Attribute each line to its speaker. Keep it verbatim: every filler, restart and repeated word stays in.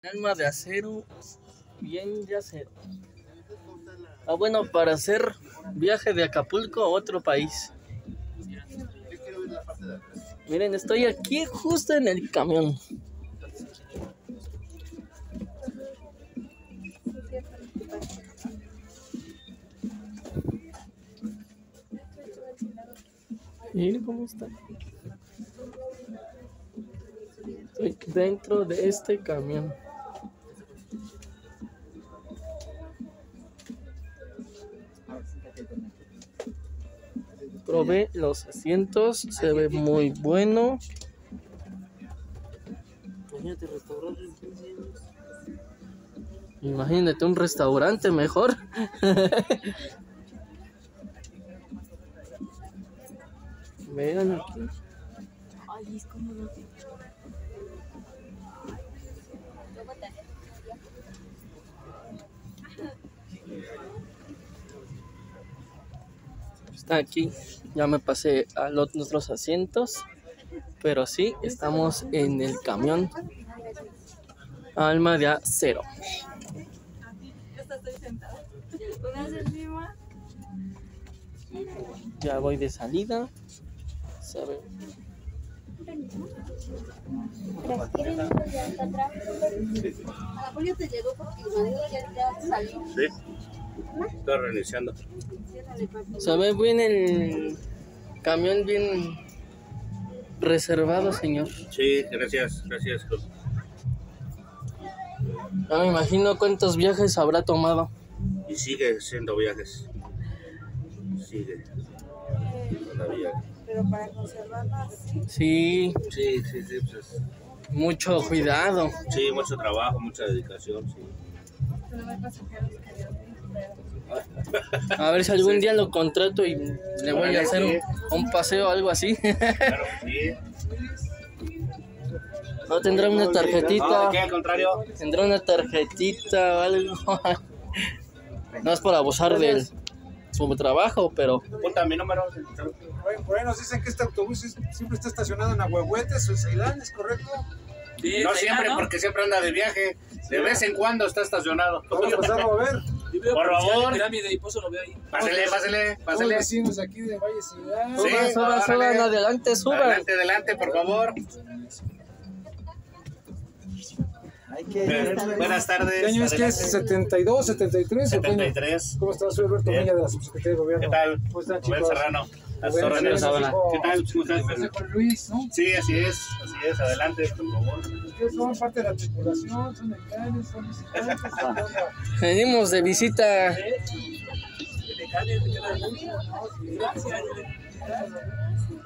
Speaker 1: Alma de acero, bien de acero. Ah, bueno, para hacer viaje de Acapulco a otro país. Miren, estoy aquí justo en el camión. Miren cómo está. Estoy dentro de este camión. Probé los asientos, se ve muy bueno. Imagínate un restaurante mejor. Vean aquí.
Speaker 2: Ay, es cómodo.
Speaker 1: Está aquí, ya me pasé a los otros asientos, pero sí, estamos en el camión Alma de Acero. Ya voy de salida. Se ve.
Speaker 3: Sí, estoy reiniciando.
Speaker 1: Se ve bien el camión, bien reservado, señor.
Speaker 3: Sí, gracias, gracias.
Speaker 1: Ya me imagino cuántos viajes habrá tomado.
Speaker 3: Y sigue siendo viajes. Sigue. Todavía.
Speaker 2: Pero para conservarla así.
Speaker 1: Sí,
Speaker 3: Sí, sí, sí. Pues,
Speaker 1: mucho cuidado.
Speaker 3: sí, mucho trabajo, mucha dedicación. Sí.
Speaker 1: A ver si algún día lo contrato y le voy a hacer un, un paseo o algo así.
Speaker 3: Claro que sí.
Speaker 1: No tendrá una tarjetita.
Speaker 3: No, ¿de qué? Al contrario.
Speaker 1: Tendrá una tarjetita o algo. No es por abusar de su trabajo, pero
Speaker 3: Apunta mi número.
Speaker 4: Por ahí nos dicen que este autobús siempre está estacionado en Ahuehuetes o en Ceilán, ¿es correcto?
Speaker 3: Sí, no siempre, ¿no? Porque siempre anda de viaje. De vez en cuando está estacionado.
Speaker 4: Vamos a pasarlo a ver.
Speaker 3: Por favor.
Speaker 5: Pirámide y Pozo lo veo ahí.
Speaker 3: Pásele, pásele,
Speaker 4: Todos
Speaker 3: pásele.
Speaker 4: vecinos aquí de Valle Ciudad.
Speaker 3: Sí,
Speaker 1: suban, suban,
Speaker 3: órale.
Speaker 1: suban, adelante, suban.
Speaker 3: Adelante, adelante, por favor. Eh, Buenas tardes.
Speaker 4: ¿Qué año es que es? ¿setenta y dos, setenta y tres?
Speaker 3: setenta y tres.
Speaker 4: ¿Cómo estás? Soy Alberto
Speaker 3: Bien.
Speaker 4: Milla de la Subsecretaría de Gobierno.
Speaker 3: ¿Qué tal?
Speaker 4: ¿Cómo están,
Speaker 3: Rubén
Speaker 4: chicos?
Speaker 3: Serrano. A sus
Speaker 4: Rubén,
Speaker 3: órdenes.
Speaker 4: sí,
Speaker 3: Hola.
Speaker 4: hijo.
Speaker 3: ¿Qué tal? ¿Cómo estás?
Speaker 4: Con Luis, ¿no?
Speaker 3: Sí, así es. Así es. Adelante, por favor.
Speaker 4: Ustedes son parte de la tripulación, son mecanes, son visitantes. ¿qué onda?
Speaker 1: Venimos de visita.
Speaker 5: De Canes, de Canes.